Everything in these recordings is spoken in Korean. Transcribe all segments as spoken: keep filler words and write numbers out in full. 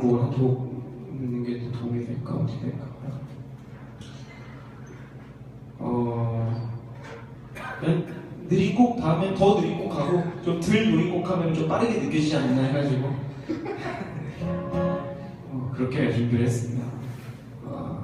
곡을 한 곡 넣는 게 또 도움이 될까? 어떻게 될까? 어... 그냥 느린 곡 다음에 더 느린 곡 하고 좀 덜 느린 곡 하면 좀 빠르게 느껴지지 않나 해가지고 어, 그렇게 준비를 했습니다. 어...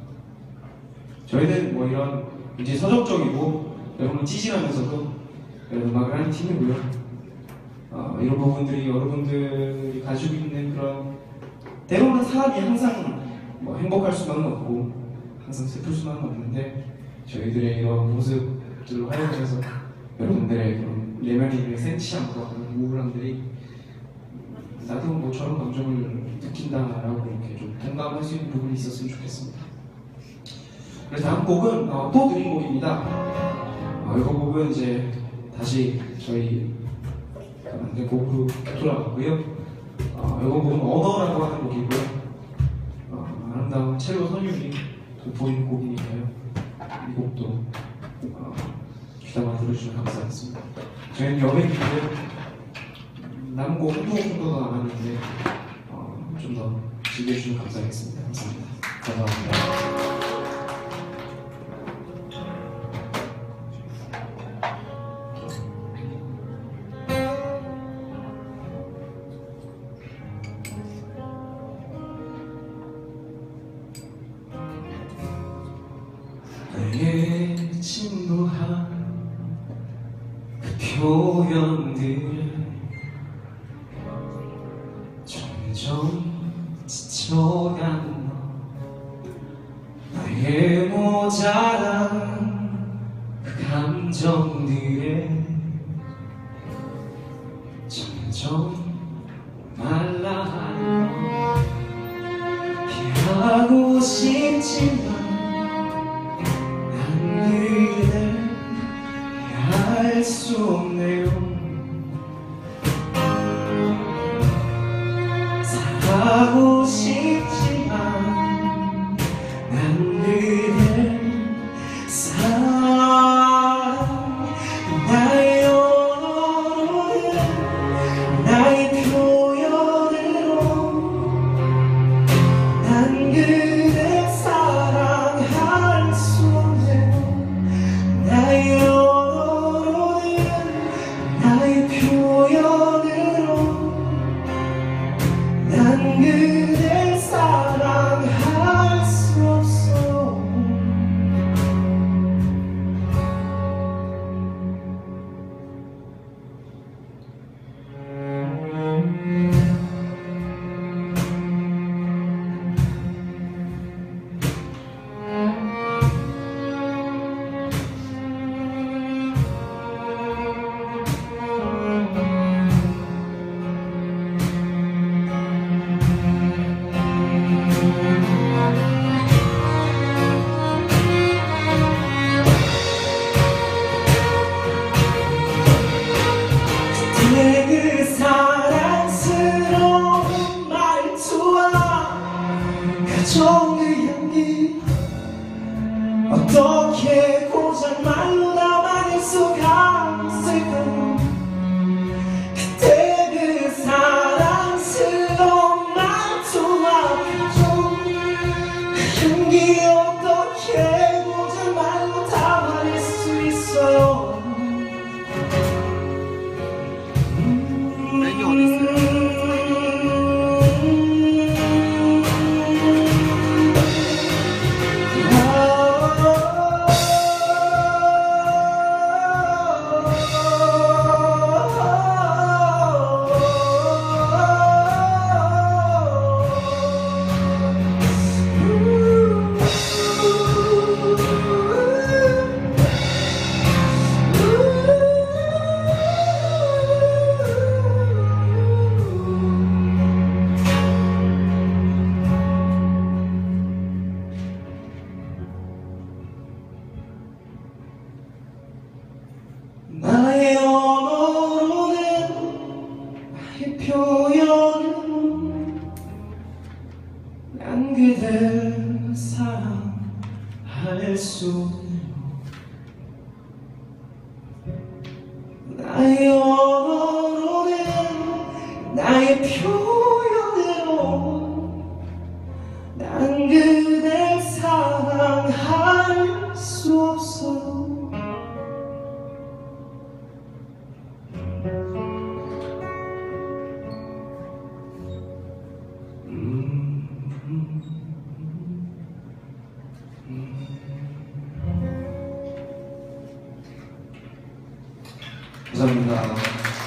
저희는 뭐 이런 이제 서정적이고 여러분 찌질하면서도 음악을 하는 팀이고요. 어, 이런 부분들이 여러분들이 가지고 있는 그런 때로는 사람이 항상 뭐 행복할 수만은 없고 항상 슬플 수만은 없는데 저희들의 이런 모습들을 활용해서 여러분들의 그런 내면의 센치함과 그런 우울함들이 나도 뭐 저런 감정을 느낀다라고 이렇게 좀 공감할 수 있는 부분이 있었으면 좋겠습니다. 그래서 다음 곡은 어, 또 느린 곡입니다. 어, 이 곡은 이제 다시 저희 만든 곡으로 돌아갔고요. 어, 이 곡은 언어라고 하는 곡이고요. 어, 아름다운 첼로 선율이 돋보이는 곡이니까요. 이 곡도 어, 귀담아 들어주시면 감사하겠습니다. 저희는 여백인데 남은 곡 한두 곡 정도가 남았는데 어, 좀 더 즐겨주시면 감사하겠습니다. 감사합니다. 감사합니다. 나의 진부한 그 표현들 점점 지쳐간 너 나의 모자란 그 감정들에 점점 말라가는 너 피하고 싶지만 알 수 없네요. 사랑하고 싶지만 난 그댈 사랑 나의 언어로는 나의 표현으로 난 그댈 사랑할 수 없네요. 나의 표현으로 난 그댈 사랑할 수 없어. 그 사랑스러운 말투와 가져온 그 향기 어떻게 고작 말로 남아낼 수가 있을까. 그때 그 사랑스러운 말투와 가져온 그 향기 어떻게 고작 말로 담아낼 수 있어요. 나의 언어로는 나의 표현으로 난 그댈 사랑할 수 없네요. 나의 언어로는 나의 표현으로 감사합니다.